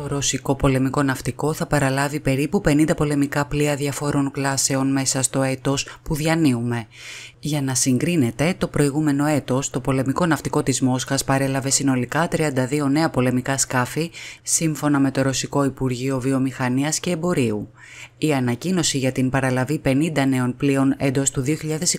Το ρωσικό πολεμικό ναυτικό θα παραλάβει περίπου 50 πολεμικά πλοία διαφόρων κλάσεων μέσα στο έτος που διανύουμε. Για να συγκρίνετε, το προηγούμενο έτος το πολεμικό ναυτικό της Μόσχας παρέλαβε συνολικά 32 νέα πολεμικά σκάφη, σύμφωνα με το Ρωσικό Υπουργείο Βιομηχανίας και Εμπορίου. Η ανακοίνωση για την παραλαβή 50 νέων πλοίων εντός του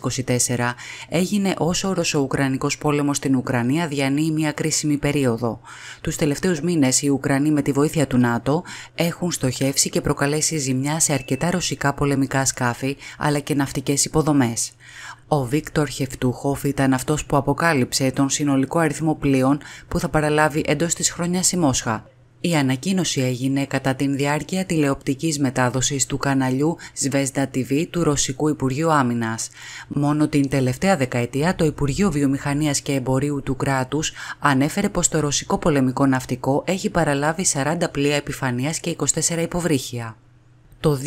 2024 έγινε όσο ο Ρωσο-Ουκρανικός πόλεμος στην Ουκρανία διανύει μια κρίσιμη περίοδο. Τους τελευταίους μήνες οι Ουκρανοί με τη βοήθεια του ΝΑΤΟ έχουν στοχεύσει και προκαλέσει ζημιά σε αρκετά ρωσικά πολεμικά σκάφη αλλά και ναυτικές υποδομές. Ο Βίκτορ Χεφτούχοφ ήταν αυτός που αποκάλυψε τον συνολικό αριθμό πλοίων που θα παραλάβει εντός της χρονιάς η Μόσχα. Η ανακοίνωση έγινε κατά την διάρκεια τηλεοπτικής μετάδοσης του καναλιού Zvezda TV του Ρωσικού Υπουργείου Άμυνας. Μόνο την τελευταία δεκαετία το Υπουργείο Βιομηχανίας και Εμπορίου του κράτους ανέφερε πως το ρωσικό πολεμικό ναυτικό έχει παραλάβει 40 πλοία επιφανείας και 24 υποβρύχια. Το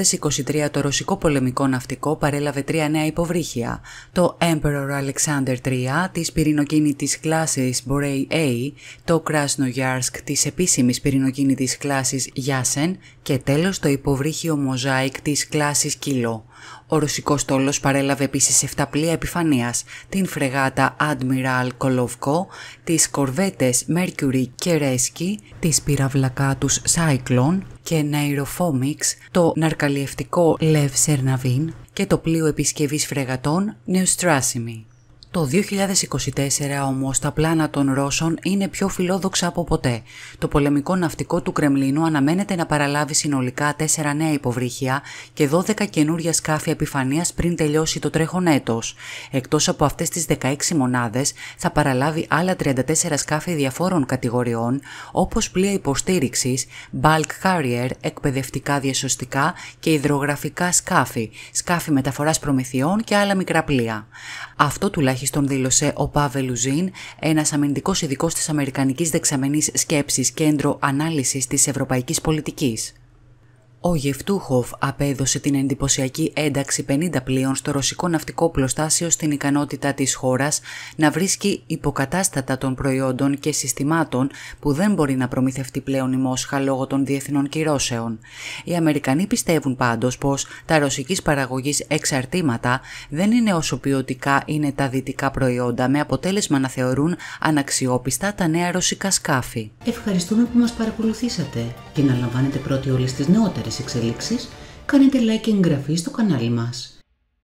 2023 το ρωσικό πολεμικό ναυτικό παρέλαβε 3 νέα υποβρύχια, το Emperor Alexander III της πυρηνοκίνητης κλάσης Borei A, το Krasnoyarsk της επίσημης πυρηνοκίνητης κλάσης Yasen και τέλος το υποβρύχιο Mosaic της κλάσης Kilo. Ο ρωσικός στόλος παρέλαβε επίσης 7 πλοία επιφανείας, την φρεγάτα Admiral Kolovko, τις κορβέτες Mercury και Resky, τις πυραυλακάτους Cyclone και Nairophomix, το ναρκαλιευτικό Lev Cernavin και το πλοίο επισκευής φρεγατών Neustrasimy. Το 2024 όμως τα πλάνα των Ρώσων είναι πιο φιλόδοξα από ποτέ. Το πολεμικό ναυτικό του Κρεμλίνου αναμένεται να παραλάβει συνολικά 4 νέα υποβρύχια και 12 καινούρια σκάφη επιφανείας πριν τελειώσει το τρέχον έτος. Εκτός από αυτές τις 16 μονάδες θα παραλάβει άλλα 34 σκάφη διαφόρων κατηγοριών όπως πλοία υποστήριξης, bulk carrier, εκπαιδευτικά διασωστικά και υδρογραφικά σκάφη, σκάφη μεταφοράς προμηθειών και άλλα μικρά πλοία. Αυτό τουλάχιστον δήλωσε ο Πάβελ Ουζίν, ένας αμυντικός ειδικός της Αμερικανικής Δεξαμενής Σκέψης Κέντρο Ανάλυσης της Ευρωπαϊκής Πολιτικής. Ο Γεφτούχοφ απέδωσε την εντυπωσιακή ένταξη 50 πλοίων στο ρωσικό ναυτικό πλωστάσιο στην ικανότητα της χώρας να βρίσκει υποκατάστατα των προϊόντων και συστημάτων που δεν μπορεί να προμηθευτεί πλέον η Μόσχα λόγω των διεθνών κυρώσεων. Οι Αμερικανοί πιστεύουν πάντως πως τα ρωσικής παραγωγής εξαρτήματα δεν είναι όσο ποιοτικά είναι τα δυτικά προϊόντα, με αποτέλεσμα να θεωρούν αναξιόπιστα τα νέα ρωσικά σκάφη. Ευχαριστούμε που μας παρακολουθήσατε και να λαμβάνετε πρώτοι όλες τις νεότερες εξελίξεις, κάνετε like και εγγραφή στο κανάλι μας.